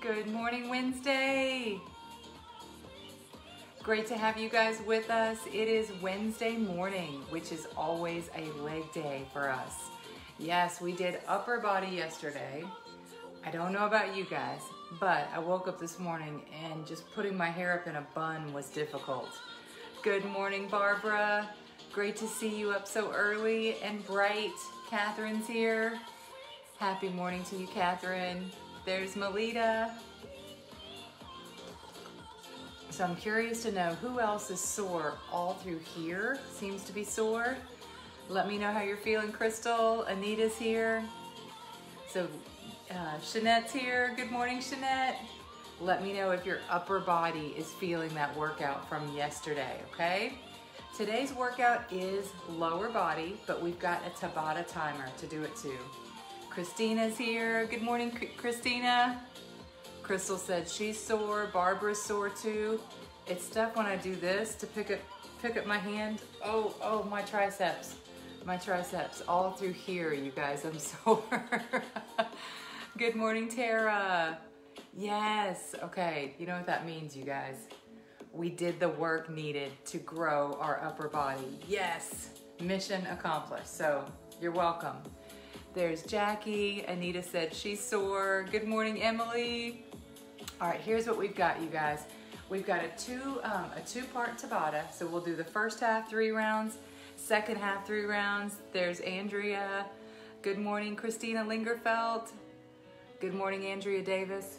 Good morning, Wednesday. Great to have you guys with us. It is Wednesday morning, which is always a leg day for us. Yes, we did upper body yesterday. I don't know about you guys, but I woke up this morning and just putting my hair up in a bun was difficult. Good morning, Barbara. Great to see you up so early and bright. Catherine's here. Happy morning to you, Catherine. There's Melita. So I'm curious to know who else is sore all through here. Seems to be sore. Let me know how you're feeling, Crystal. Anita's here. So Shanette's here. Good morning, Shanette. Let me know if your upper body is feeling that workout from yesterday, okay? Today's workout is lower body, but we've got a Tabata timer to do it too. Christina's here. Good morning, Christina. Crystal said she's sore. Barbara's sore too. It's tough when I do this to pick up my hand. Oh, my triceps. My triceps all through here, you guys. I'm sore. Good morning, Tara. Yes. Okay. You know what that means, you guys. We did the work needed to grow our upper body. Yes. Mission accomplished. So you're welcome. There's Jackie. Anita said she's sore. Good morning, Emily. All right, here's what we've got, you guys. We've got a two-part Tabata. So we'll do the first half 3 rounds, second half 3 rounds. There's Andrea. Good morning, Christina Lingerfeld. Good morning, Andrea Davis.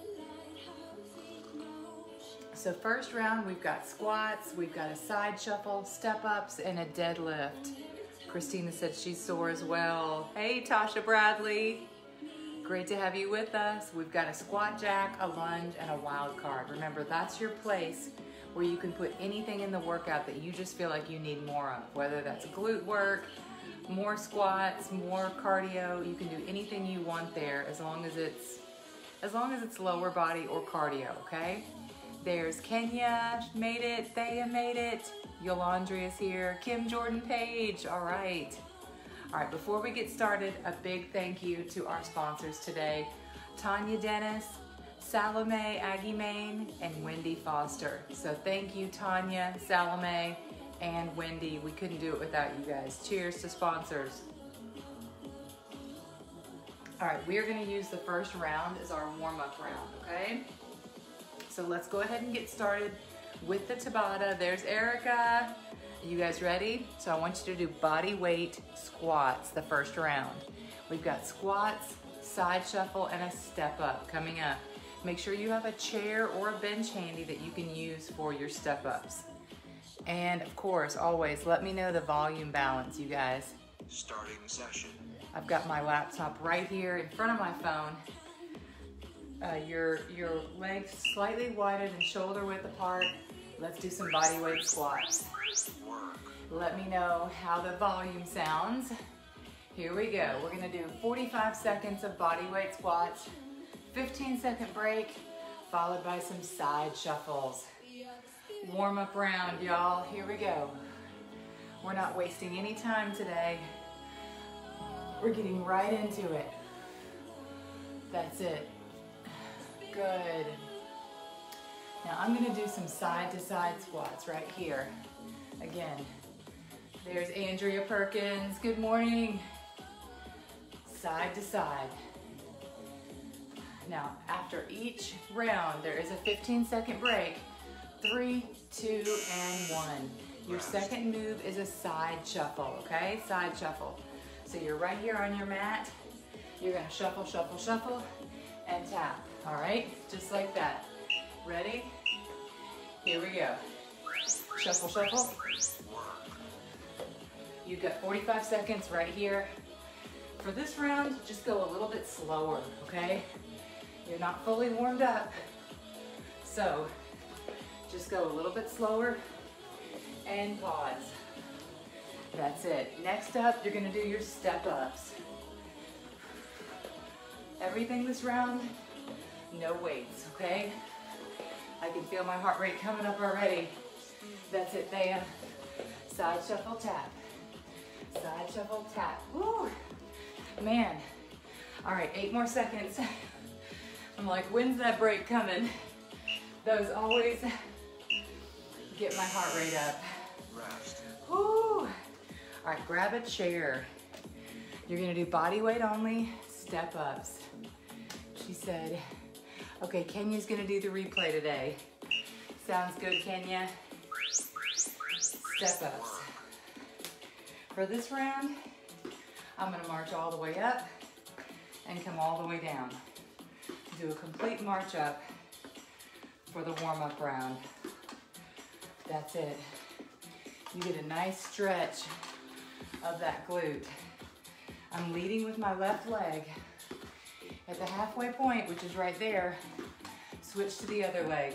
So first round, we've got squats, we've got a side shuffle, step-ups, and a deadlift. Christina said she's sore as well. Hey, Tasha Bradley. Great to have you with us. We've got a squat jack, a lunge, and a wild card. Remember, that's your place where you can put anything in the workout that you just feel like you need more of, whether that's glute work, more squats, more cardio. You can do anything you want there as long as it's lower body or cardio, okay? There's Kenya made it, Thea made it, Yolandria's here, Kim Jordan Page, all right. All right, before we get started, a big thank you to our sponsors today, Tanya Dennis, Salome Aggie Main, and Wendy Foster. So thank you, Tanya, Salome, and Wendy. We couldn't do it without you guys. Cheers to sponsors. All right, we are gonna use the first round as our warm-up round, okay? So let's go ahead and get started with the Tabata. There's Erica. You guys ready? So I want you to do body weight squats the first round. We've got squats, side shuffle, and a step up coming up. Make sure you have a chair or a bench handy that you can use for your step ups. And of course, always let me know the volume balance, you guys. Starting session. I've got my laptop right here in front of my phone. Your legs slightly wider than shoulder width apart. Let's do some body weight squats. Let me know how the volume sounds. Here we go. We're gonna do 45 seconds of body weight squats, 15-second break, followed by some side shuffles. Warm up round, y'all. Here we go. We're not wasting any time today. We're getting right into it. That's it. Good. Now I'm gonna do some side-to-side squats right here. Again, there's Andrea Perkins. Good morning. Side to side. Now, after each round, there is a 15-second break. 3, 2, and 1. Your second move is a side shuffle, okay? Side shuffle. So you're right here on your mat. You're gonna shuffle, shuffle, shuffle, and tap, all right? Just like that. Ready? Here we go. Shuffle, shuffle. You've got 45 seconds right here. For this round, just go a little bit slower, okay? You're not fully warmed up. So just go a little bit slower and pause. That's it. Next up, you're gonna do your step ups. Everything this round, no weights, okay? I can feel my heart rate coming up already. That's it, Thea. Side shuffle, tap. Side shuffle, tap. Woo! Man. All right, 8 more seconds. I'm like, when's that break coming? Those always get my heart rate up. Woo. All right, grab a chair. You're gonna do body weight only, step ups. She said, okay, Kenya's gonna do the replay today. Sounds good, Kenya? Step ups. For this round, I'm gonna march all the way up and come all the way down. Do a complete march up for the warm-up round. That's it. You get a nice stretch of that glute. I'm leading with my left leg. At the halfway point, which is right there, switch to the other leg.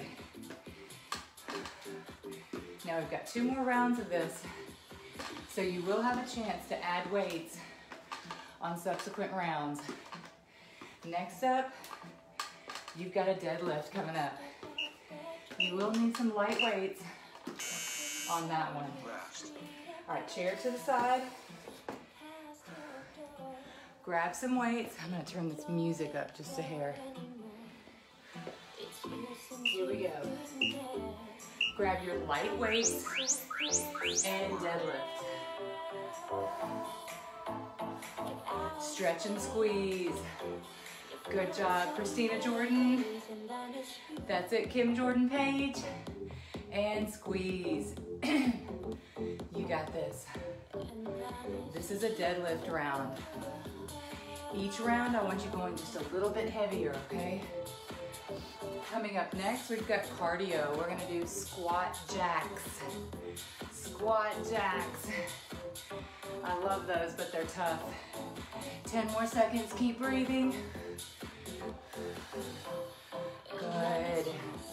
Now we've got 2 more rounds of this, so you will have a chance to add weights on subsequent rounds. Next up, you've got a deadlift coming up. You will need some light weights on that one. All right, chair to the side. Grab some weights. I'm gonna turn this music up just a hair. Here we go. Grab your light weights and deadlift. Stretch and squeeze. Good job, Christina Jordan. That's it, Kim Jordan Page. And squeeze. You got this. This is a deadlift round. Each round, I want you going just a little bit heavier, okay? Coming up next, we've got cardio. We're gonna do squat jacks. Squat jacks. I love those, but they're tough. 10 more seconds, keep breathing. Good.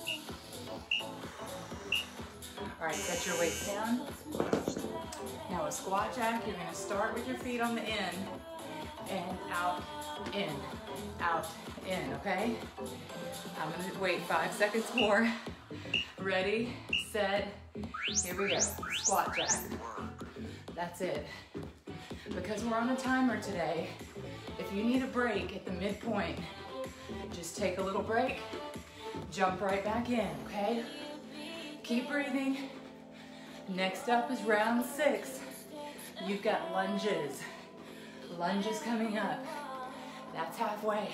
All right, set your weights down. Now a squat jack, you're gonna start with your feet on the in, and out, in, okay? I'm gonna wait 5 seconds more. Ready, set, here we go. Squat jack. That's it. Because we're on a timer today, if you need a break at the midpoint, just take a little break, jump right back in, okay? Keep breathing. Next up is round 6. You've got lunges. Lunges coming up. That's halfway.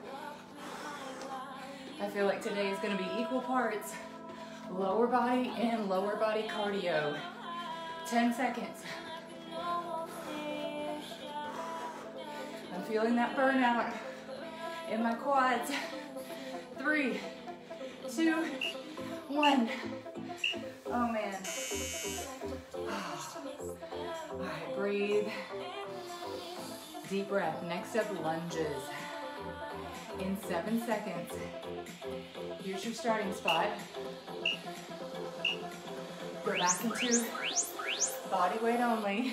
I feel like today is gonna be equal parts lower body and lower body cardio. 10 seconds. I'm feeling that burnout in my quads. 3, 2, 1. Oh man. All right, breathe. Deep breath. Next up, lunges. In 7 seconds. Here's your starting spot. Go back into body weight only.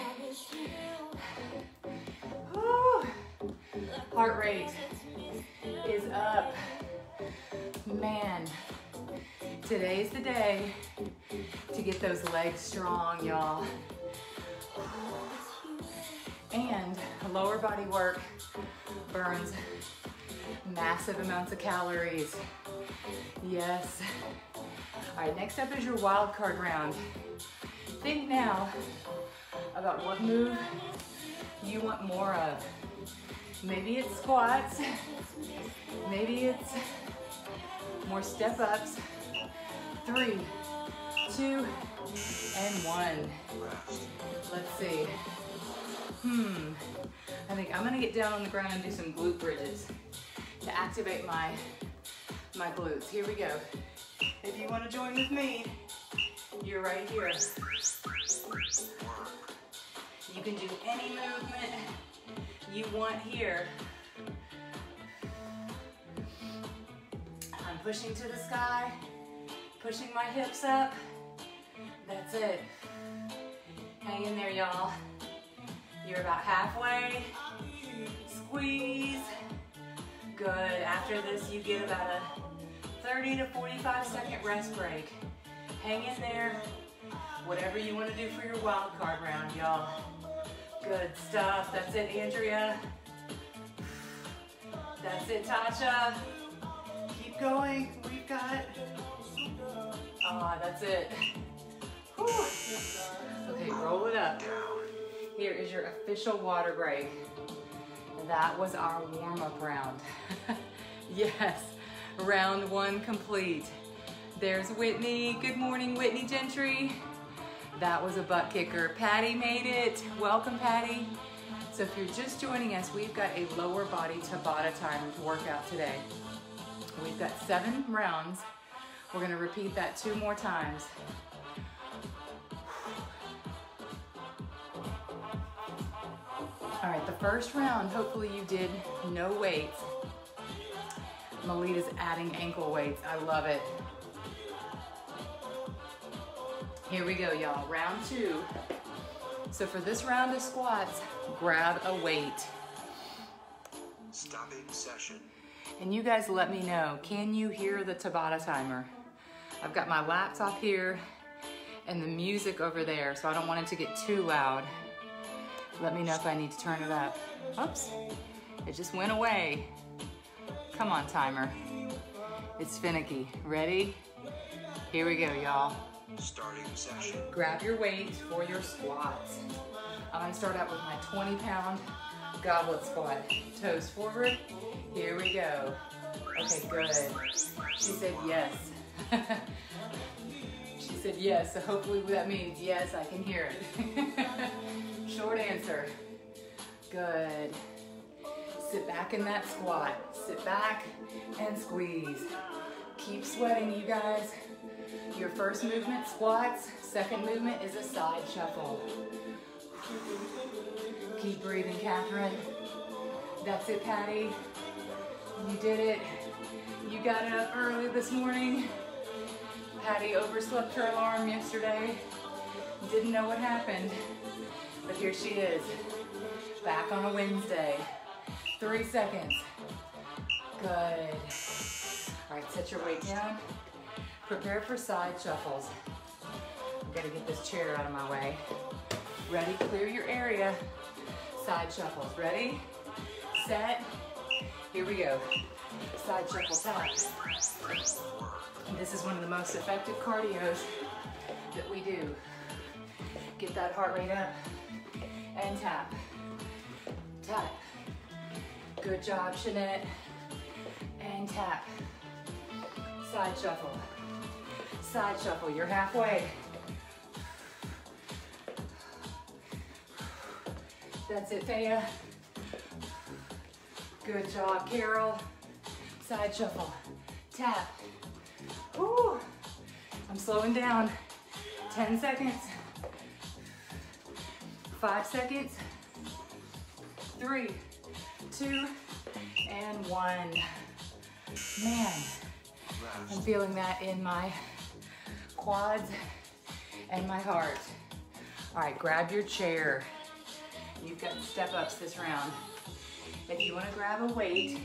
Woo. Heart rate is up. Man, today's the day to get those legs strong, y'all. And lower body work burns massive amounts of calories. Yes. All right, next up is your wild card round. Think now about what move you want more of. Maybe it's squats, maybe it's more step ups. 3, 2, and 1. Let's see. I think I'm gonna get down on the ground and do some glute bridges to activate my glutes. Here we go. If you want to join with me, you're right here. You can do any movement you want here. I'm pushing to the sky, pushing my hips up. That's it. Hang in there, y'all. You're about halfway. Squeeze. Good. After this, you get about a 30 to 45 second rest break. Hang in there. Whatever you want to do for your wild card round, y'all. Good stuff. That's it, Andrea. That's it, Tasha. Keep going. We've got, that's it. Whew. Okay, roll it up. Here is your official water break. That was our warm-up round. Yes, round one complete. There's Whitney. Good morning, Whitney Gentry. That was a butt kicker. Patty made it. Welcome, Patty. So if you're just joining us, we've got a lower body Tabata timer to work out today. We've got 7 rounds. We're gonna repeat that 2 more times. All right, the first round, hopefully you did no weights. Melita's adding ankle weights. I love it. Here we go, y'all. Round 2. So for this round of squats, grab a weight. Stopping session. And you guys let me know, can you hear the Tabata timer? I've got my laptop here and the music over there, so I don't want it to get too loud. Let me know if I need to turn it up. Oops, it just went away. Come on, timer. It's finicky. Ready? Here we go, y'all. Starting session. Grab your weights for your squats. I'm gonna start out with my 20-pound goblet squat. Toes forward. Here we go. Okay, good. She said yes. She said yes, so hopefully that means yes, I can hear it. Short answer. Good. Sit back in that squat. Sit back and squeeze. Keep sweating, you guys. Your first movement, squats. Second movement is a side shuffle. Keep breathing, Catherine. That's it, Patty. You did it. You got up early this morning. Patty overslept her alarm yesterday. Didn't know what happened, but here she is. Back on a Wednesday. 3 seconds. Good. All right, set your weight down. Prepare for side shuffles. I've got to get this chair out of my way. Ready? Clear your area. Side shuffles. Ready? Set. Here we go. Side shuffle tap. This is one of the most effective cardios that we do. Get that heart rate up and tap. Tap. Good job, Shanette. And tap. Side shuffle. Side shuffle. You're halfway. That's it, Thea. Good job, Carol. Side shuffle. Tap. Ooh. I'm slowing down. 10 seconds. 5 seconds. 3, 2, and 1. Man, I'm feeling that in my quads and my heart. All right, grab your chair. You've got step-ups this round. If you want to grab a weight,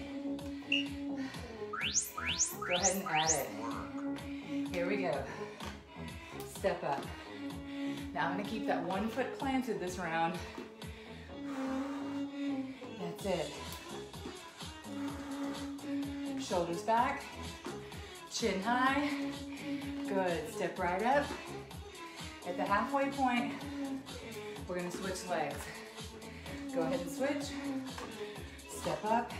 go ahead and add it. Here we go. Step up. Now I'm going to keep that 1 foot planted this round. That's it. Shoulders back, chin high. Good. Step right up. At the halfway point, we're going to switch legs. Go ahead and switch. Step up.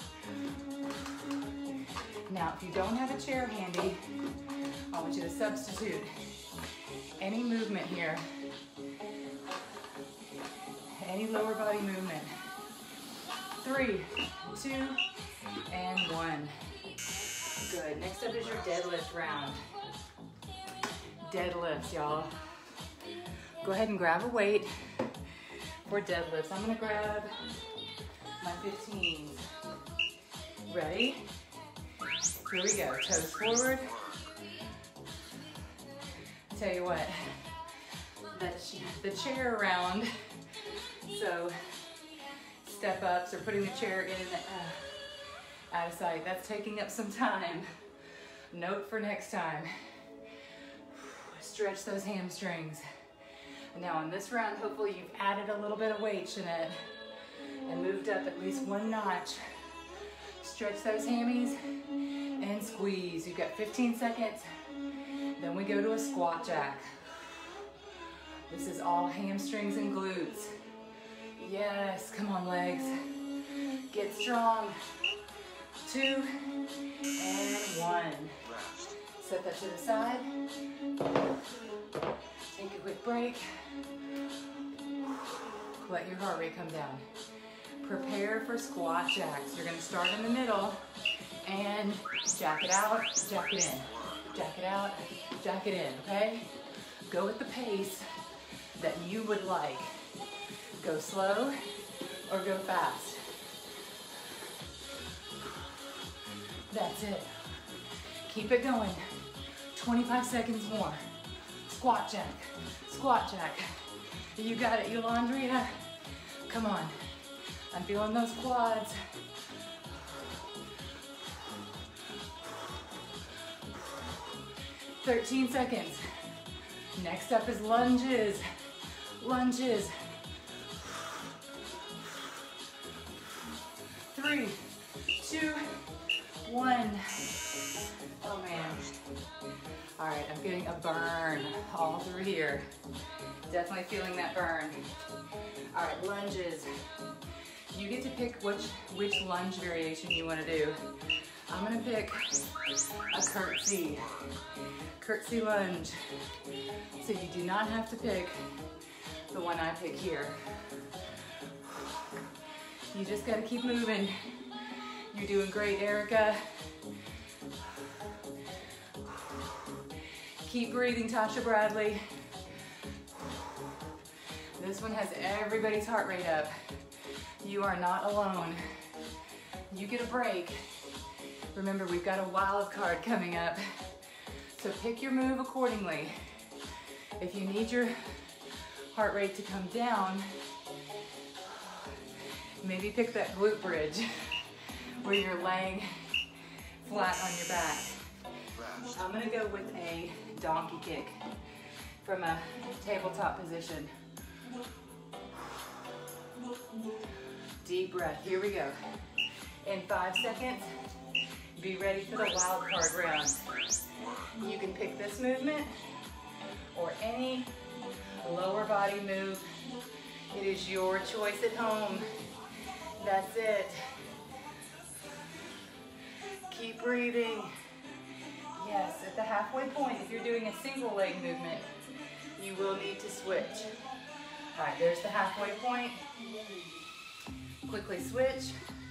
Now, if you don't have a chair handy, I want you to substitute any movement here, any lower body movement. 3, 2, and 1. Good. Next up is your deadlift round. Deadlifts, y'all. Go ahead and grab a weight for deadlifts. I'm gonna grab my 15s. Ready? Here we go. Toes forward. Tell you what, the chair around, so step ups or putting the chair in out of sight, that's taking up some time. Note for next time. Stretch those hamstrings. Now in this round, hopefully you've added a little bit of weight, Jeanette, and moved up at least 1 notch. Stretch those hammies and squeeze. You've got 15 seconds. Then we go to a squat jack. This is all hamstrings and glutes. Yes, come on legs. Get strong. 2 and 1. Set that to the side. Take a quick break. Let your heart rate come down. Prepare for squat jacks. You're gonna start in the middle and jack it out, jack it in. Jack it out, jack it in, okay? Go at the pace that you would like. Go slow or go fast. That's it. Keep it going. 25 seconds more. Squat jack, squat jack. You got it, Yolandria. Come on. I'm feeling those quads. "13 seconds. Next up is lunges. Lunges. 3, 2, 1. Oh man. All right, I'm getting a burn all through here. Definitely feeling that burn. All right, lunges. You get to pick which lunge variation you want to do. I'm gonna pick a curtsy. Curtsy lunge. So you do not have to pick the one I pick here. You just gotta keep moving. You're doing great, Erica. Keep breathing, Tasha Bradley. This one has everybody's heart rate up. You are not alone. You get a break. Remember, we've got a wild card coming up. So pick your move accordingly. If you need your heart rate to come down, maybe pick that glute bridge where you're laying flat on your back. I'm gonna go with a donkey kick from a tabletop position. Deep breath, here we go. In 5 seconds, be ready for the wild card round. You can pick this movement or any lower body move. It is your choice at home. That's it. Keep breathing. Yes, at the halfway point, if you're doing a single leg movement, you will need to switch. All right, there's the halfway point. Quickly switch.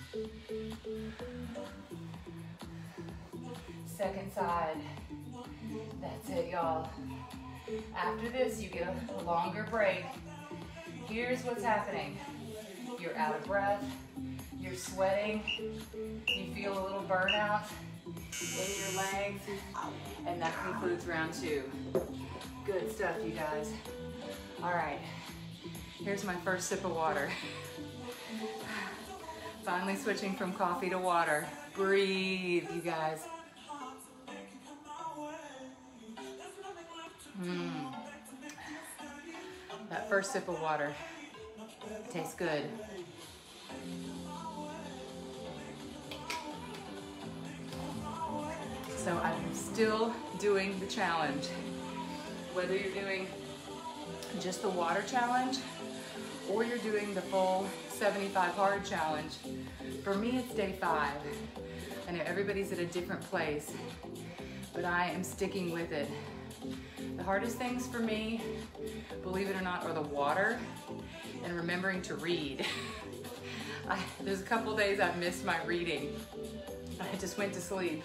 Second side. That's it, y'all. After this, you get a longer break. Here's what's happening. You're out of breath. You're sweating. You feel a little burnout in your legs. And that concludes round 2. Good stuff, you guys. All right. Here's my first sip of water. Finally switching from coffee to water. Breathe, you guys. That first sip of water tastes good. So I'm still doing the challenge. Whether you're doing just the water challenge or you're doing the full 75 hard challenge, for me it's day 5. I know everybody's at a different place, but I am sticking with it. The hardest things for me, believe it or not, are the water and remembering to read. There's a couple days I've missed my reading. I just went to sleep.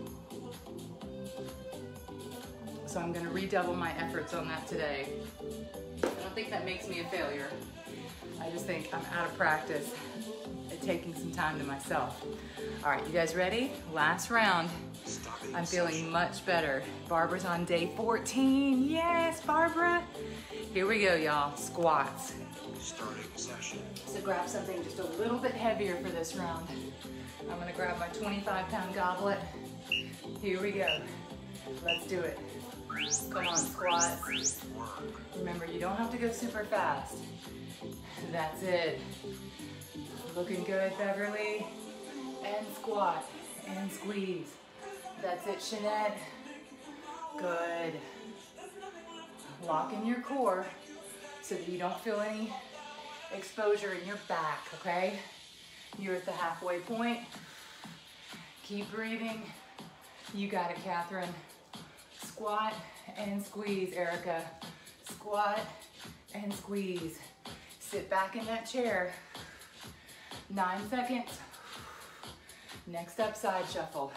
So I'm gonna redouble my efforts on that today. I don't think that makes me a failure. I just think I'm out of practice at taking some time to myself. All right, you guys ready? Last round. I'm feeling much better. Barbara's on day 14. Yes, Barbara. Here we go, y'all. Squats. Starting session. So grab something just a little bit heavier for this round. I'm gonna grab my 25-pound goblet. Here we go. Let's do it. Come on, squats. Remember, you don't have to go super fast. That's it. Looking good, Beverly. And squat and squeeze. That's it, Shanette. Good. Lock in your core so that you don't feel any exposure in your back, okay? You're at the halfway point. Keep breathing. You got it, Catherine. Squat and squeeze, Erica. Squat and squeeze. Sit back in that chair. 9 seconds. Next up, side shuffle.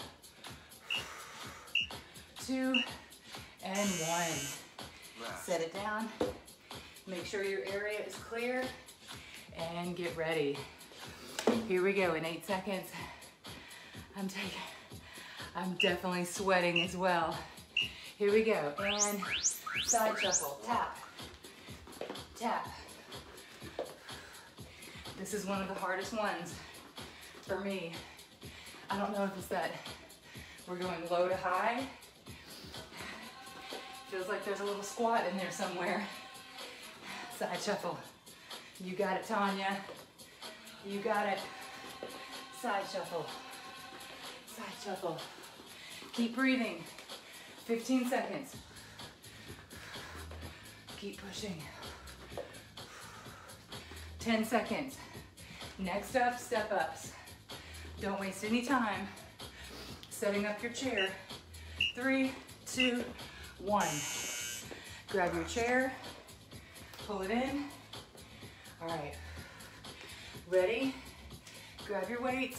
2 and 1. Set it down. Make sure your area is clear and get ready. Here we go in 8 seconds. I'm definitely sweating as well. Here we go, and side shuffle, tap, tap. This is one of the hardest ones for me. I don't know if it's that we're going low to high. Feels like there's a little squat in there somewhere. Side shuffle. You got it, Tanya. You got it. Side shuffle. Side shuffle. Keep breathing. 15 seconds. Keep pushing. 10 seconds. Next up, step ups. Don't waste any time setting up your chair. 3, 2, 1. Grab your chair, pull it in. All right. Ready? Grab your weights.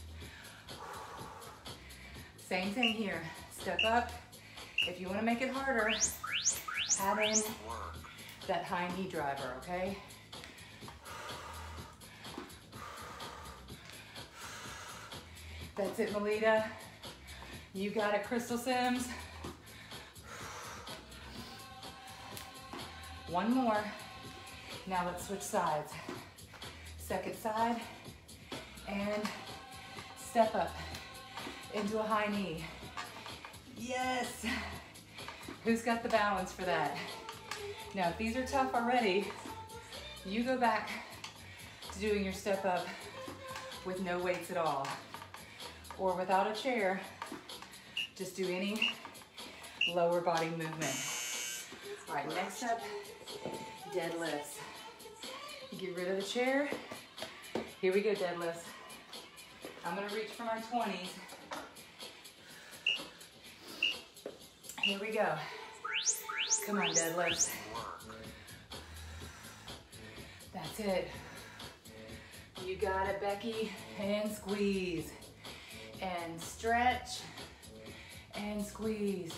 Same thing here. Step up. If you want to make it harder, add in that high knee driver, okay? That's it, Melita. You got it, Crystal Sims. One more. Now let's switch sides. Second side, and step up into a high knee. Yes. Who's got the balance for that? Now, if these are tough already, you go back to doing your step up with no weights at all, or without a chair. Just do any lower body movement. All right, next up, deadlifts. Get rid of the chair. Here we go, deadlifts. I'm gonna reach for my 20s. Here we go. Come on, deadlifts. That's it. You got it, Becky. And squeeze. And stretch. And squeeze.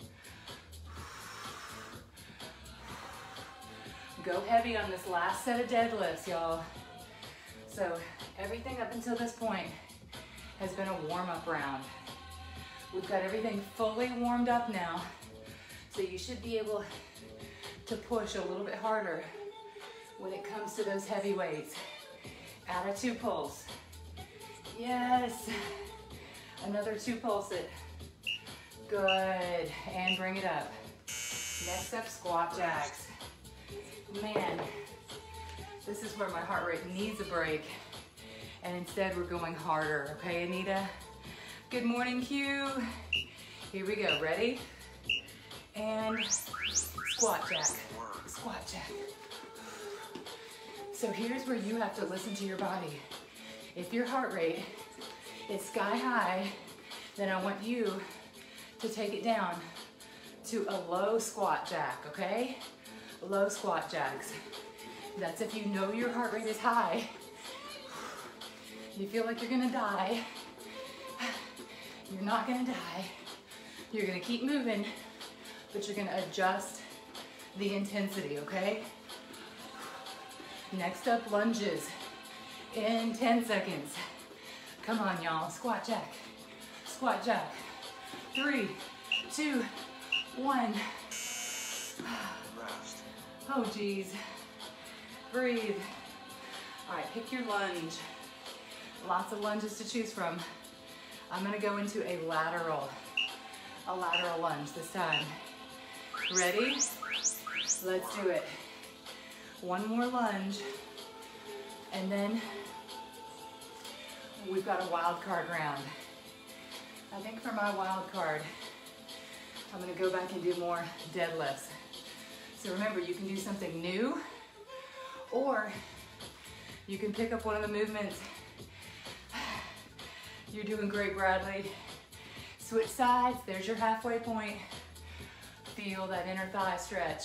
Go heavy on this last set of deadlifts, y'all. So everything up until this point has been a warm-up round. We've got everything fully warmed up now, so you should be able to push a little bit harder when it comes to those heavy weights. Add a 2 pulse. Yes. Another 2 pulse it. Good. And bring it up. Next up, squat jacks. Man, this is where my heart rate needs a break. And instead we're going harder. Okay, Anita? Good morning, Q. Here we go. Ready? And squat jack. Squat jack. So here's where you have to listen to your body. If your heart rate is sky high, then I want you to take it down to a low squat jack, okay? Low squat jacks. That's if you know your heart rate is high. You feel like you're gonna die. You're not gonna die. You're gonna keep moving, but you're gonna adjust the intensity, okay? Next up, lunges in 10 seconds. Come on, y'all. Squat jack. Squat jack. 3, 2, 1. Oh, geez. Breathe. All right, pick your lunge. Lots of lunges to choose from. I'm gonna go into a lateral lunge this time. Ready? Let's do it. One more lunge, and then we've got a wild card round. I think for my wild card, I'm gonna go back and do more deadlifts. So remember, you can do something new, or you can pick up one of the movements. You're doing great, Bradley. Switch sides, there's your halfway point. Feel that inner thigh stretch.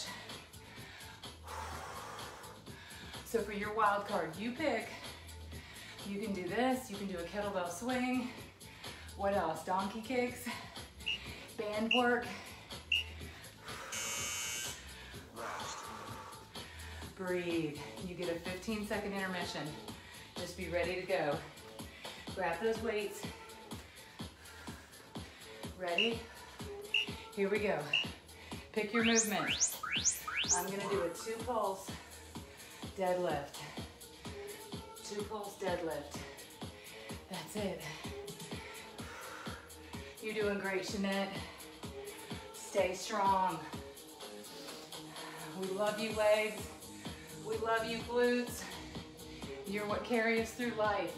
So for your wild card, you pick. You can do this, you can do a kettlebell swing. What else? Donkey kicks, band work. Breathe. You get a 15-second intermission. Just be ready to go. Grab those weights. Ready? Here we go. Pick your movement. I'm gonna do a 2-pulse deadlift. 2-pulse deadlift. That's it. You're doing great, Shanette. Stay strong. We love you, legs. We love you, glutes. You're what carry us through life.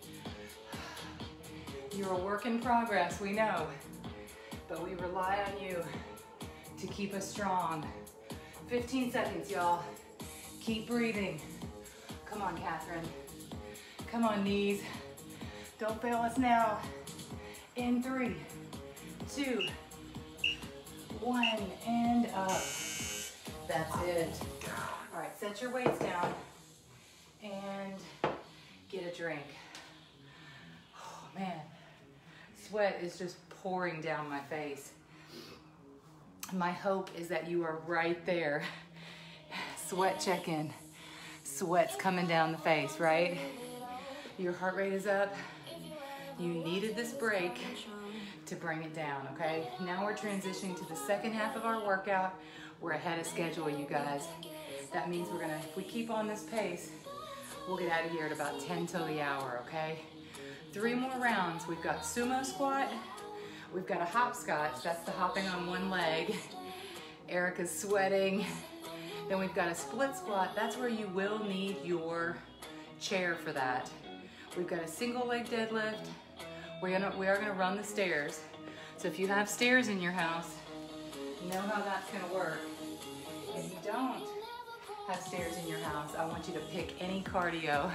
You're a work in progress, we know, but we rely on you to keep us strong. 15 seconds, y'all. Keep breathing. Come on, Catherine. Come on, knees. Don't fail us now. In 3, 2, 1, and up. That's it. All right, set your weights down and get a drink. Oh man, sweat is just pouring down my face. My hope is that you are right there. Sweat check-in. Sweat's coming down the face, right? Your heart rate is up. You needed this break to bring it down, okay? Now we're transitioning to the second half of our workout. We're ahead of schedule, you guys. That means we're gonna, if we keep on this pace, we'll get out of here at about 10 till the hour, okay? 3 more rounds. We've got sumo squat. We've got a hopscotch. That's the hopping on one leg. Erica's sweating. Then we've got a split squat. That's where you will need your chair for that. We've got a single leg deadlift. We are gonna run the stairs. So if you have stairs in your house, you know how that's gonna work. If you don't have stairs in your house, I want you to pick any cardio.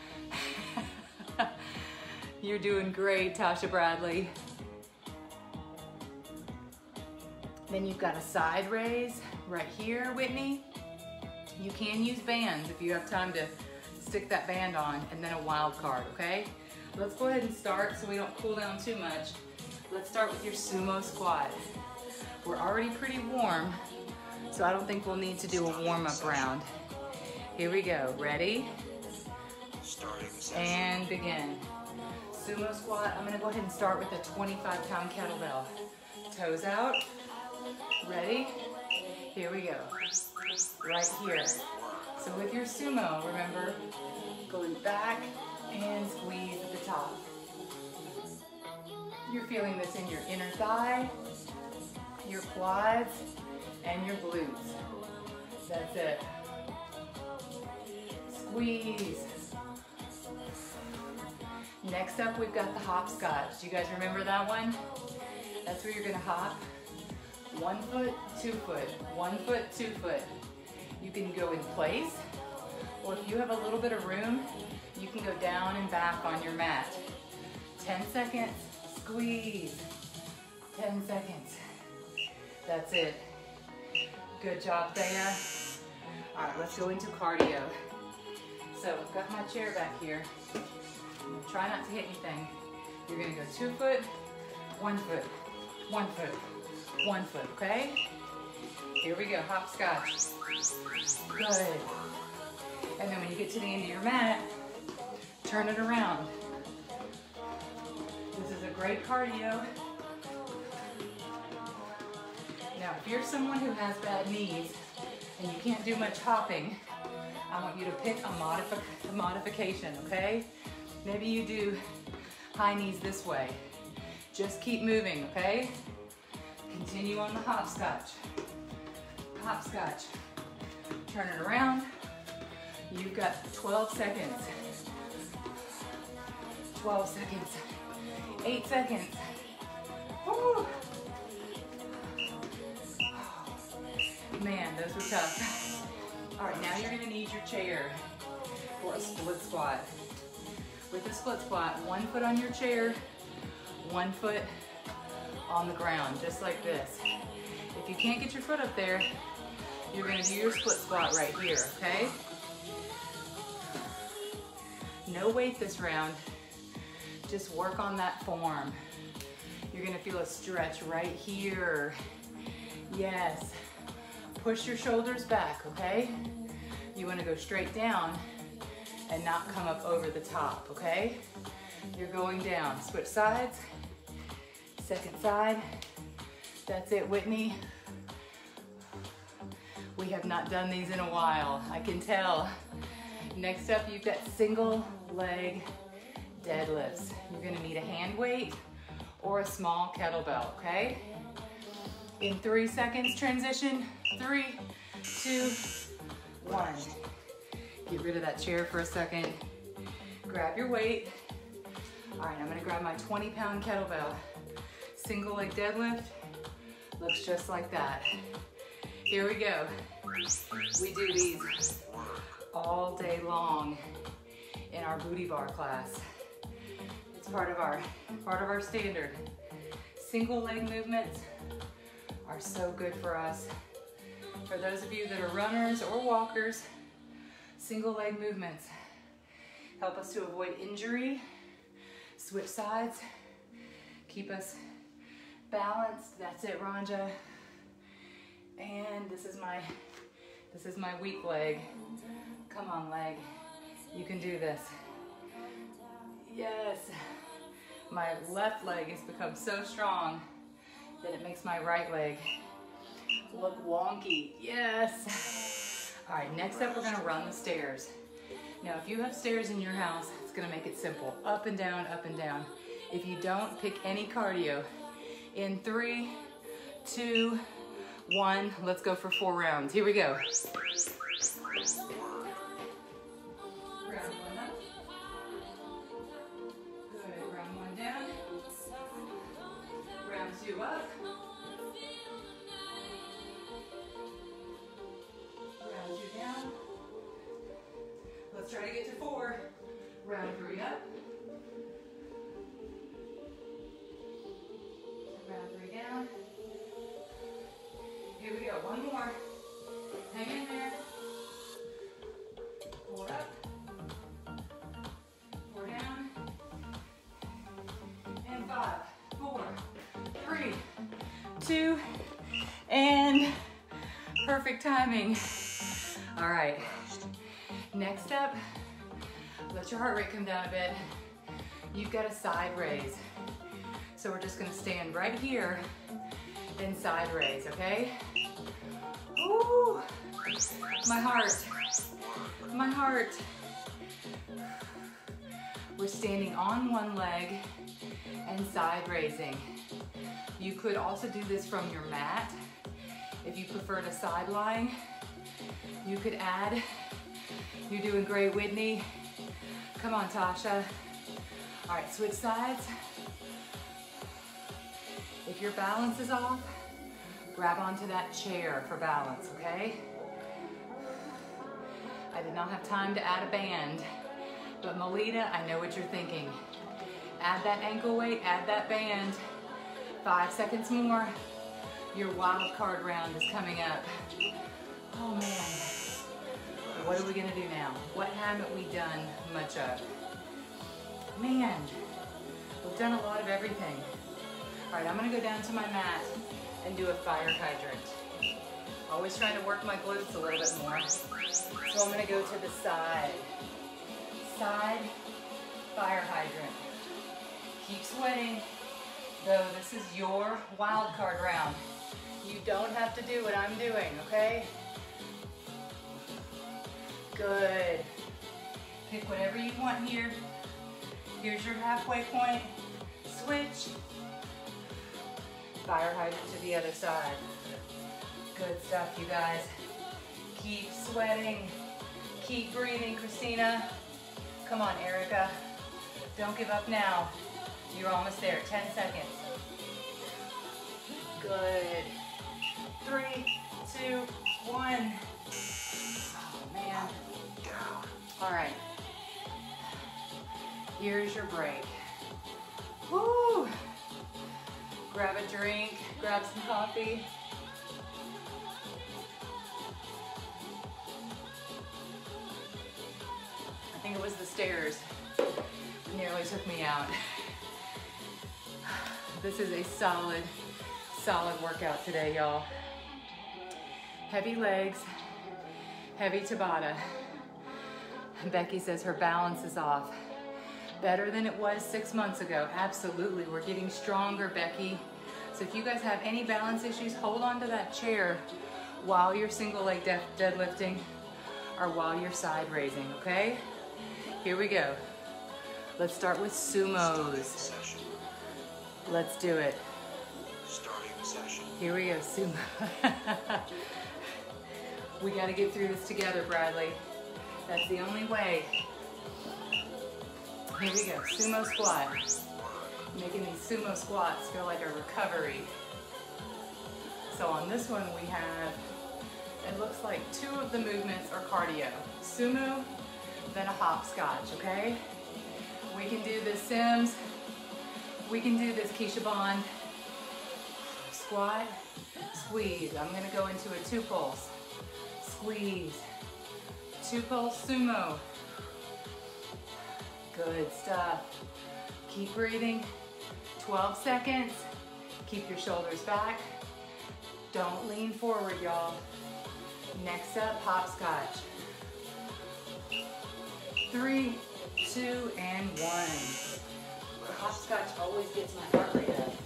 You're doing great, Tasha Bradley. Then you've got a side raise right here, Whitney. You can use bands if you have time to stick that band on, and then a wild card, okay? Let's go ahead and start so we don't cool down too much. Let's start with your sumo squat. We're already pretty warm, so I don't think we'll need to do a warm-up round. Here we go, ready? And begin. Sumo squat, I'm gonna go ahead and start with a 25-pound kettlebell. Toes out, ready? Here we go, right here. So with your sumo, remember, going back and squeeze at the top. You're feeling this in your inner thigh, your quads, and your glutes. That's it. Squeeze. Next up, we've got the hopscotch. Do you guys remember that one? That's where you're gonna hop. 1 foot, 2 foot, 1 foot, 2 foot. You can go in place, or if you have a little bit of room, you can go down and back on your mat. 10 seconds, squeeze. 10 seconds. That's it. Good job, Thea. All right, let's go into cardio. So I've got my chair back here. Try not to hit anything. You're gonna go 2 foot, 1 foot, 1 foot, 1 foot, okay? Here we go, hopscotch. Good. And then when you get to the end of your mat, turn it around. This is a great cardio. Now, if you're someone who has bad knees and you can't do much hopping, I want you to pick a modification, okay? Maybe you do high knees this way. Just keep moving, okay? Continue on the hopscotch. Hopscotch. Turn it around. You've got 12 seconds. 12 seconds. 8 seconds. Man, those were tough. All right, now you're gonna need your chair for a split squat. With a split squat, 1 foot on your chair, 1 foot on the ground, just like this. If you can't get your foot up there, you're gonna do your split squat right here, okay? No weight this round, just work on that form. You're gonna feel a stretch right here. Yes. Push your shoulders back, okay? You wanna go straight down and not come up over the top, okay? You're going down. Switch sides. Second side. That's it, Whitney. We have not done these in a while, I can tell. Next up, you've got single leg deadlifts. You're gonna need a hand weight or a small kettlebell, okay? In 3 seconds, transition. 3, 2, 1. Get rid of that chair for a second. Grab your weight. All right, I'm gonna grab my 20-pound kettlebell. Single leg deadlift, looks just like that. Here we go. We do these all day long in our booty bar class. It's part of our standard. Single leg movements are so good for us. For those of you that are runners or walkers, single leg movements help us to avoid injury. Switch sides, keep us balanced. That's it, Ranja. And this is my weak leg. Come on, leg. You can do this. Yes. My left leg has become so strong that it makes my right leg look wonky. Yes. All right, next up, we're gonna run the stairs. Now, if you have stairs in your house, it's gonna make it simple. Up and down, up and down. If you don't, pick any cardio. In 3, 2, 1, let's go for 4 rounds. Here we go. Round 1 up. Good, round 1 down. Round 2 up. Round 2 down. Let's try to get to 4. Round 3 up. Round 3 down. Here we go, 1 more. Hang in there. 4 up. 4 down. And 5, 4, 3, 2, and perfect timing. All right, next up, let your heart rate come down a bit. You've got a side raise. So we're just gonna stand right here and side raise, okay? Ooh, my heart, my heart. We're standing on one leg and side raising. You could also do this from your mat. If you prefer to side lying, you could add. You're doing great, Whitney. Come on, Tasha. All right, switch sides. If your balance is off, grab onto that chair for balance, okay? I did not have time to add a band, but Melita, I know what you're thinking. Add that ankle weight, add that band. 5 seconds more. Your wild card round is coming up. Oh man. What are we gonna do now? What haven't we done much of? Man, we've done a lot of everything. All right, I'm gonna go down to my mat and do a fire hydrant. Always trying to work my glutes a little bit more. So I'm gonna go to the side. Side, fire hydrant. Keep sweating, though this is your wild card round. You don't have to do what I'm doing, okay? Good. Pick whatever you want here. Here's your halfway point. Switch. Fire hydrant to the other side. Good stuff, you guys. Keep sweating. Keep breathing, Christina. Come on, Erica. Don't give up now. You're almost there. 10 seconds. Good. 3, 2, One. Oh, man. All right. Here's your break. Woo! Grab a drink, grab some coffee. I think it was the stairs that nearly took me out. This is a solid workout today, y'all. Heavy legs, heavy Tabata. Becky says her balance is off. Better than it was 6 months ago. Absolutely, we're getting stronger, Becky. So if you guys have any balance issues, hold on to that chair while you're single leg deadlifting or while you're side raising, okay? Here we go. Let's start with sumos. Let's do it. Starting session. Here we go, sumo. We gotta get through this together, Bradley. That's the only way. Here we go, sumo squat. Making these sumo squats feel like a recovery. So on this one we have, it looks like 2 of the movements are cardio. Sumo, then a hopscotch, okay? We can do this Sims. We can do this Keisha Bond. Squat, squeeze. I'm gonna go into a 2 pulse. Squeeze. 2 pulse sumo. Good stuff. Keep breathing. 12 seconds. Keep your shoulders back. Don't lean forward, y'all. Next up, hopscotch. 3, 2, and 1. The hopscotch always gets my heart rate up.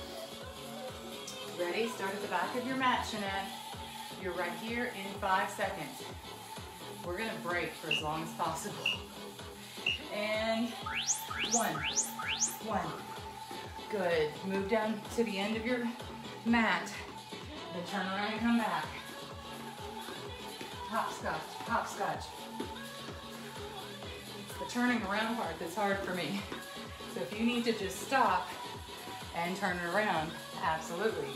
Ready? Start at the back of your mat, Shanette. You're right here in 5 seconds. We're gonna break for as long as possible. And 1. Good. Move down to the end of your mat. Then turn around and come back. Hopscotch, hopscotch. It's the turning around part that's hard for me. So if you need to just stop and turn it around, absolutely.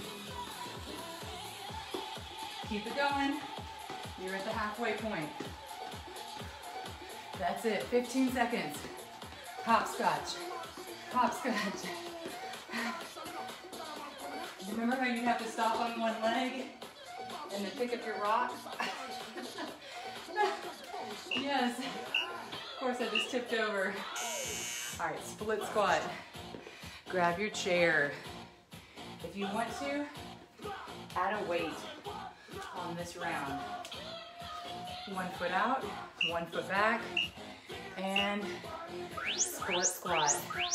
Keep it going. You're at the halfway point. That's it, 15 seconds. Hopscotch, hopscotch. Remember how you have to stop on one leg and then pick up your rock? Yes, of course I just tipped over. All right, split squat. Grab your chair. If you want to, add a weight on this round. 1 foot out, 1 foot back, and split squat.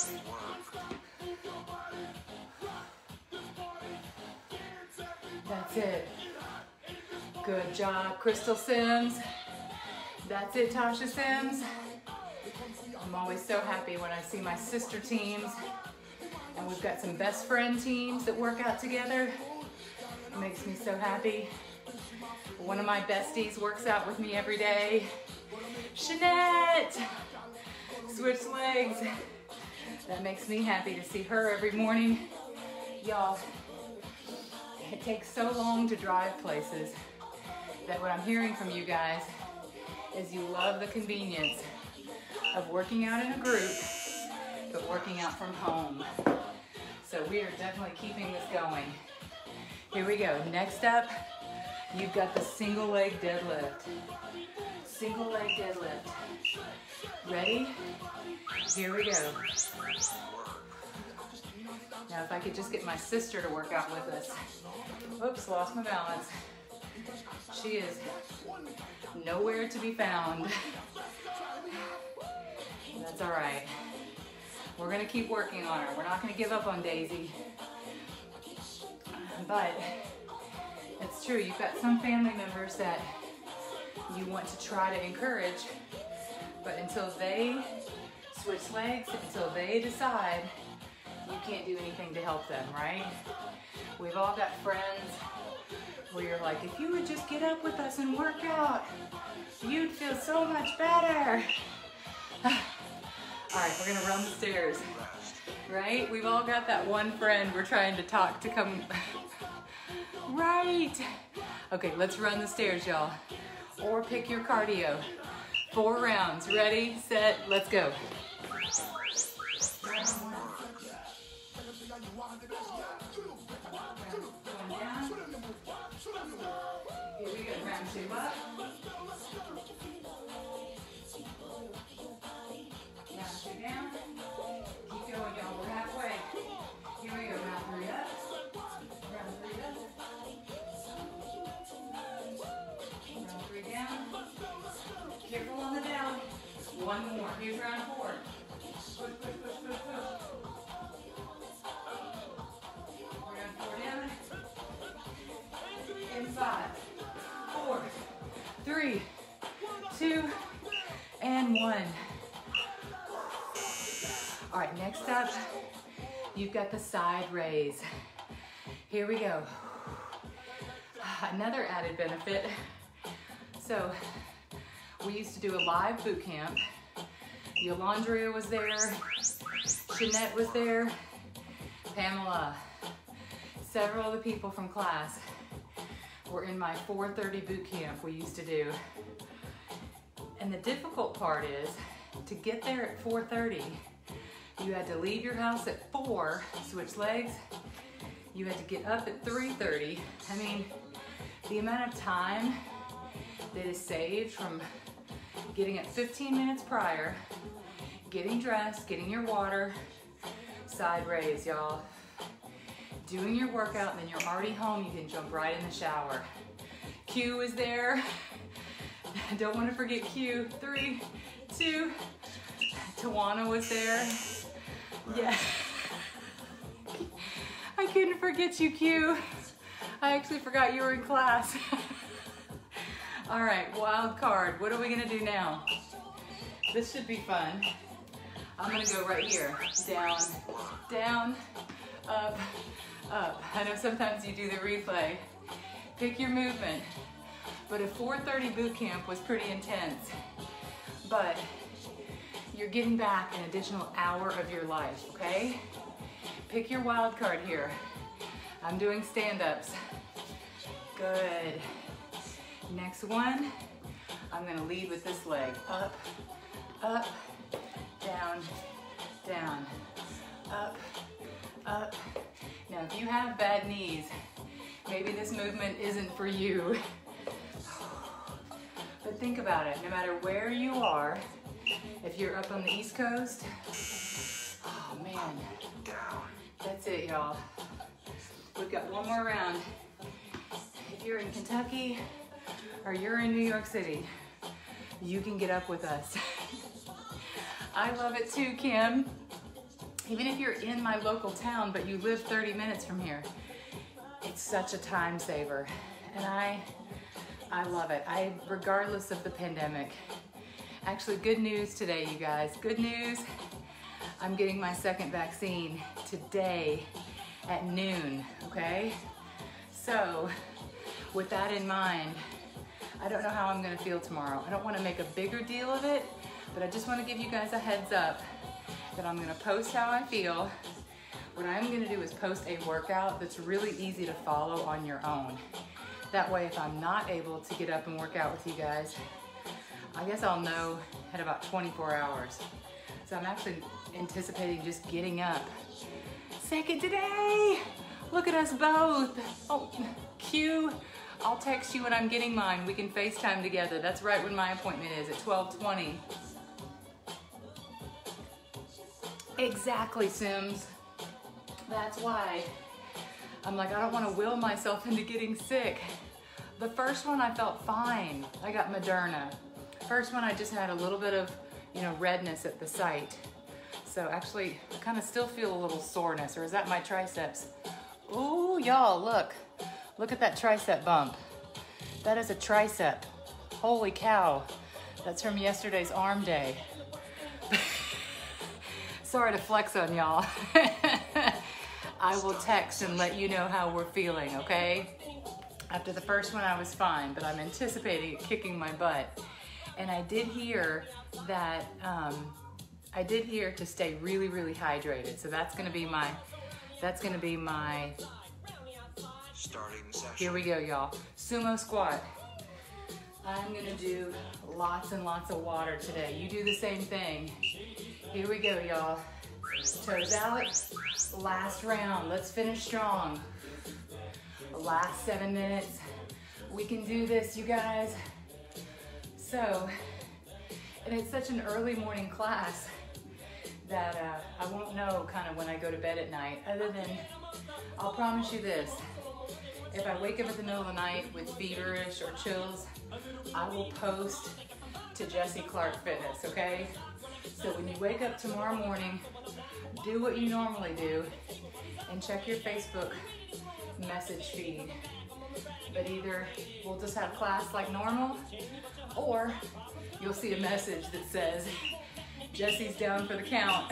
That's it. Good job, Crystal Sims. That's it, Tasha Sims. I'm always so happy when I see my sister teams, and we've got some best friend teams that work out together. It makes me so happy. One of my besties works out with me every day. Shanette! Switch legs. That makes me happy to see her every morning. Y'all, it takes so long to drive places that what I'm hearing from you guys is you love the convenience of working out in a group, but working out from home. So we are definitely keeping this going. Here we go. Next up, you've got the single leg deadlift. Single leg deadlift. Ready? Here we go. Now if I could just get my sister to work out with us. Oops, lost my balance. She is nowhere to be found. That's all right. We're gonna keep working on her. We're not gonna give up on Daisy. But it's true, you've got some family members that you want to try to encourage, but until they switch legs, until they decide, you can't do anything to help them, right? We've all got friends where you're like, if you would just get up with us and work out, you'd feel so much better. All right, we're gonna run the stairs, right? We've all got that one friend we're trying to talk to come. Right. Okay, let's run the stairs, y'all. Or pick your cardio. 4 rounds. Ready, set, let's go. Going down. Here we go, round 2 up. Round 2 down. Keep going, y'all, we're halfway. Here we go, round 3 up. Round 3 up. Round 3 down. Careful on the down. 1 more. Here's round 4. Push, push, push, push, push. Round 4 down. In 5, 4, 3, 2, and 1. All right, next up, you've got the side raise. Here we go. Another added benefit. So we used to do a live boot camp. Yolandria was there, Jeanette was there, Pamela, several of the people from class were in my 4:30 boot camp we used to do. And the difficult part is to get there at 4:30, you had to leave your house at 4, switch legs. You had to get up at 3:30. I mean, the amount of time that is saved from getting up 15 minutes prior, getting dressed, getting your water, side raise, y'all. Doing your workout, and then you're already home, you can jump right in the shower. Q is there. Don't want to forget Q. 3, 2. Tawana was there. Yeah. I couldn't forget you, Q. I actually forgot you were in class. All right, wild card. What are we gonna do now? This should be fun. I'm gonna go right here. Down, down, up, up. I know sometimes you do the replay. Pick your movement. But a 4:30 boot camp was pretty intense. But you're getting back an additional hour of your life, okay? Pick your wild card here. I'm doing stand-ups. Good. Next one, I'm gonna lead with this leg. Up, up, down, down, up, up. Now, if you have bad knees, maybe this movement isn't for you. But think about it, no matter where you are, if you're up on the East Coast, oh man, that's it, y'all. We've got 1 more round. If you're in Kentucky or you're in New York City, you can get up with us. I love it too, Kim. Even if you're in my local town, but you live 30 minutes from here, it's such a time saver. And I love it. Regardless of the pandemic. Actually, good news today, you guys. Good news. I'm getting my 2nd vaccine today at noon, okay? So, with that in mind, I don't know how I'm gonna feel tomorrow. I don't wanna make a bigger deal of it, but I just wanna give you guys a heads up that I'm gonna post how I feel. What I'm gonna do is post a workout that's really easy to follow on your own. That way, if I'm not able to get up and work out with you guys, I guess I'll know at about 24 hours. So I'm actually anticipating just getting up. 2nd today! Look at us both. Oh, Q, I'll text you when I'm getting mine. We can FaceTime together. That's right when my appointment is, at 12:20. Exactly, Sims. That's why. I'm like, I don't want to will myself into getting sick. The first one I felt fine. I got Moderna. First one I just had a little bit of, redness at the site. So actually, I kind of still feel a little soreness, or is that my triceps? Ooh, y'all, look. Look at that tricep bump. That is a tricep. Holy cow. That's from yesterday's arm day. Sorry to flex on y'all. I will text and let you know how we're feeling, okay? After the first one, I was fine, but I'm anticipating it kicking my butt. And I did hear that, to stay really, really hydrated. So that's gonna be my Starting session. Here we go, y'all. Sumo squat. I'm gonna do lots and lots of water today. You do the same thing. Here we go, y'all. Toes out. Last round. Let's finish strong. Last 7 minutes. We can do this, you guys. So, and it's such an early morning class that I won't know kind of when I go to bed at night, other than I'll promise you this. If I wake up in the middle of the night with feverish or chills, I will post to Jessie Clark Fitness, okay? So when you wake up tomorrow morning, do what you normally do and check your Facebook message feed. But either we'll just have class like normal, or you'll see a message that says, Jessie's down for the count.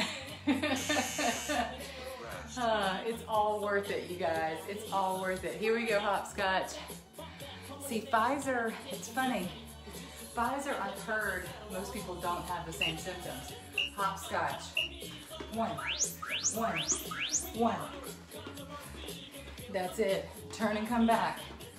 It's all worth it, you guys. It's all worth it. Here we go, hopscotch. See, Pfizer, it's funny. Pfizer, I've heard most people don't have the same symptoms. Hopscotch. One, one, one. That's it. Turn and come back.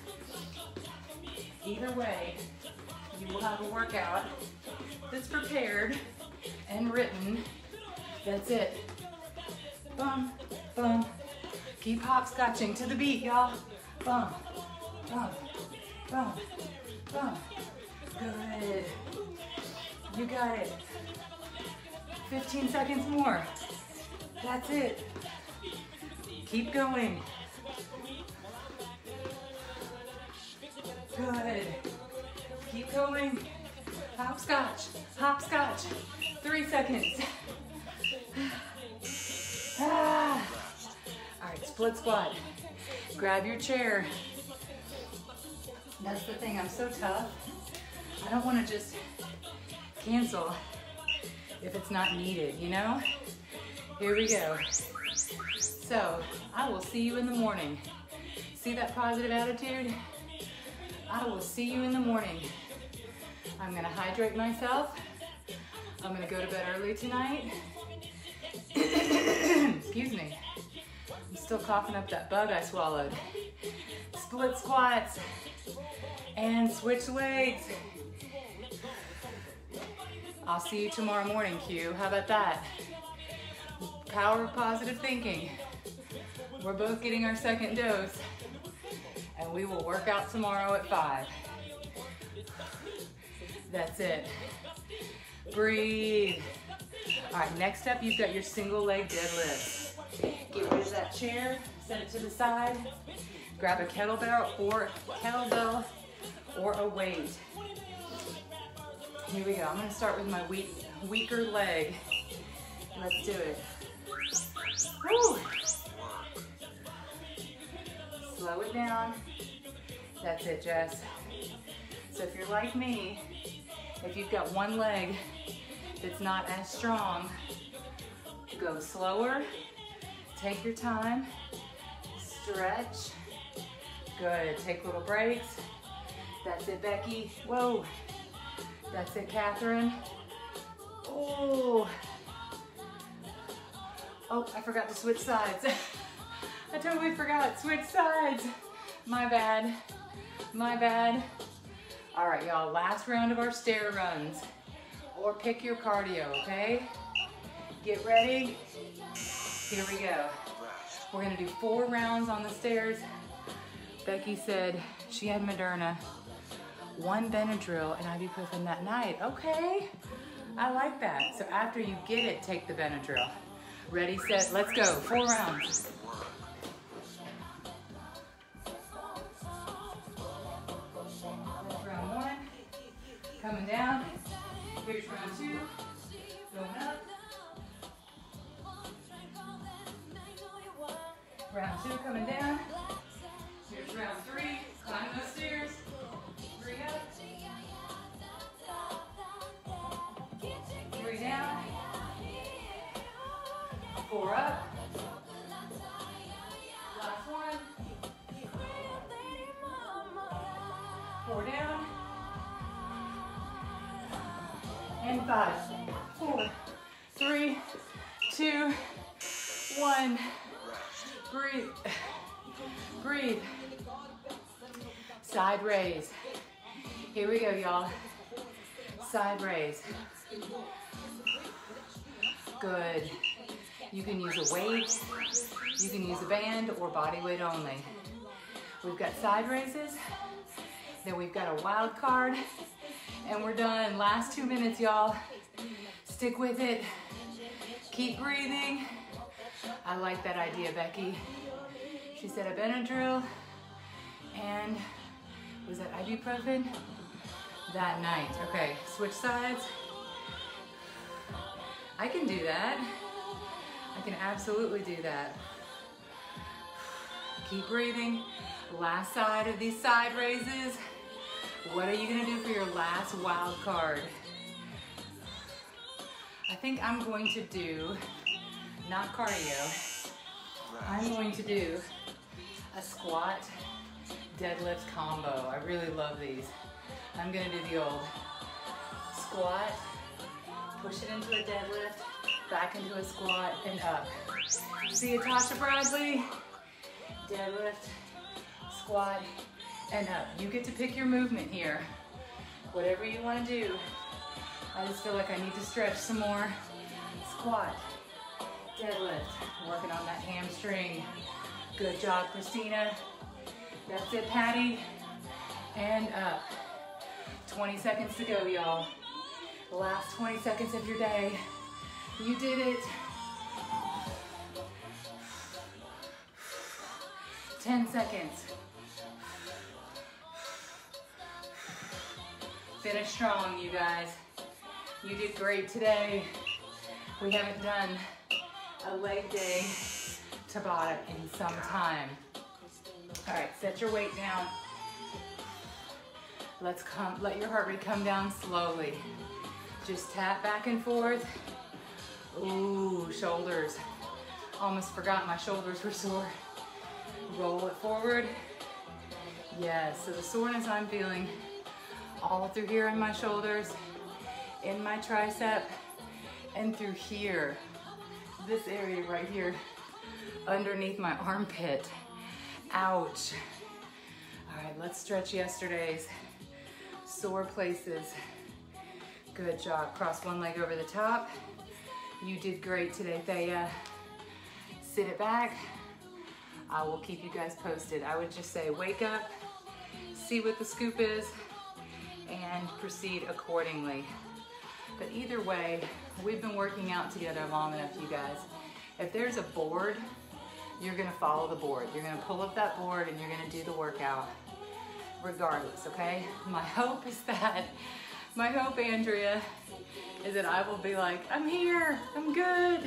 Either way, you will have a workout that's prepared and written. That's it. Bum, bum. Keep hopscotching to the beat, y'all. Bum, bum, bum, bum. Good. You got it. 15 seconds more. That's it. Keep going. Good. Keep going. Hopscotch. Hopscotch. 3 seconds. All right, split squat. Grab your chair. That's the thing, I'm so tough. I don't want to just cancel if it's not needed, you know? Here we go. So, I will see you in the morning. See that positive attitude? I will see you in the morning. I'm gonna hydrate myself. I'm gonna go to bed early tonight. Excuse me. I'm still coughing up that bug I swallowed. Split squats and switch legs. I'll see you tomorrow morning, Q. How about that? Power of positive thinking. We're both getting our second dose, and we will work out tomorrow at 5. That's it. Breathe. All right, next up, you've got your single leg deadlift. Get rid of that chair, set it to the side, grab a kettlebell or a weight. Here we go. I'm gonna start with my weaker leg. Let's do it. Woo. Slow it down. That's it, Jess. So if you're like me, if you've got one leg that's not as strong, go slower, take your time, stretch. Good, take little breaks. That's it, Becky. Whoa. That's it, Catherine. Oh. Oh, I forgot to switch sides. I totally forgot, switch sides. My bad, my bad. All right, y'all, last round of our stair runs. Or pick your cardio, okay? Get ready. Here we go. We're gonna do 4 rounds on the stairs. Becky said she had Moderna, 1 Benadryl, and ibuprofen that night. Okay, I like that. So after you get it, take the Benadryl. Ready, set, let's go. 4 rounds. That's round 1. Coming down. Here's round 2. Going up. Round 2 coming down. Here's round 3. Climb those stairs. 3 up. 3 down. 4 up. Last one. 4 down. And 5, 4, 3, 2, 1. Breathe. Breathe. Side raise. Here we go, y'all. Side raise. Good. You can use a weight, you can use a band, or body weight only. We've got side raises, then we've got a wild card, and we're done. Last 2 minutes, y'all. Stick with it. Keep breathing. I like that idea, Becky. She said a Benadryl and was that ibuprofen that night. Okay, switch sides. I can do that. I can absolutely do that. Keep breathing. Last side of these side raises. What are you gonna do for your last wild card? I think I'm going to do, not cardio, I'm going to do a squat deadlift combo. I really love these. I'm gonna do the old squat, push it into a deadlift, back into a squat, and up. See you, Tasha Bradley? Deadlift, squat, and up. You get to pick your movement here. Whatever you want to do. I just feel like I need to stretch some more. Squat, deadlift, working on that hamstring. Good job, Christina. That's it, Patty. And up. 20 seconds to go, y'all. The last 20 seconds of your day. You did it. 10 seconds. Finish strong, you guys. You did great today. We haven't done a leg day Tabata in some time. All right, set your weight down. Let your heart rate come down slowly. Just tap back and forth. Ooh, shoulders. Almost forgot my shoulders were sore. Roll it forward. Yes, so the soreness I'm feeling all through here in my shoulders, in my tricep, and through here. This area right here, underneath my armpit. Ouch. All right, let's stretch yesterday's sore places. Good job. Cross one leg over the top. You did great today, Thea. Sit it back. I will keep you guys posted. I would just say wake up, see what the scoop is, and proceed accordingly. But either way, we've been working out together long enough, you guys. If there's a board, you're gonna follow the board. You're gonna pull up that board and you're gonna do the workout regardless, okay? My hope, Andrea, is that I will be like, I'm here, I'm good.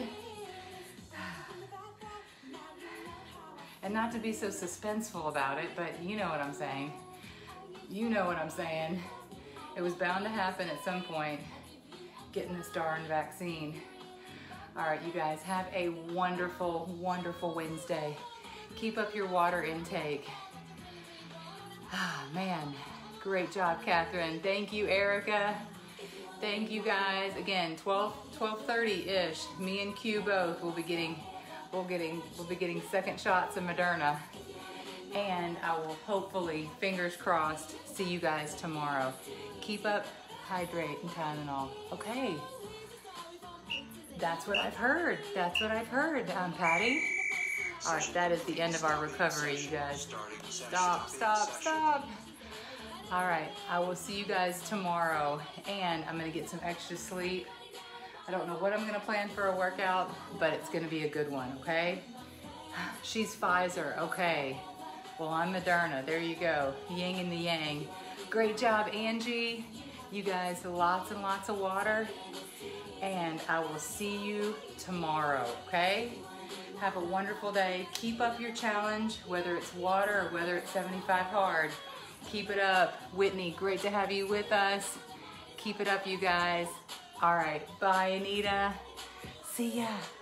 And not to be so suspenseful about it, but you know what I'm saying. You know what I'm saying. It was bound to happen at some point, getting this darn vaccine. All right, you guys, have a wonderful, wonderful Wednesday. Keep up your water intake. Ah, man, great job, Catherine. Thank you, Erica. Thank you, guys. Again, 12:30-ish, me and Q both will be getting second shots of Moderna. And I will hopefully, fingers crossed, see you guys tomorrow. Keep up, hydrate, and Tylenol. Okay. That's what I've heard. That's what I've heard, Patty. All right, that is the end of our recovery, you guys. Stop, stop, stop. All right, I will see you guys tomorrow, and I'm gonna get some extra sleep. I don't know what I'm gonna plan for a workout, but it's gonna be a good one, okay? She's Pfizer, okay. Well, I'm Moderna, there you go. Yin and the yang. Great job, Angie. You guys, lots and lots of water. And I will see you tomorrow, okay? Have a wonderful day. Keep up your challenge, whether it's water or whether it's 75 hard. Keep it up. Whitney, great to have you with us. Keep it up, you guys. All right, bye, Anita. See ya.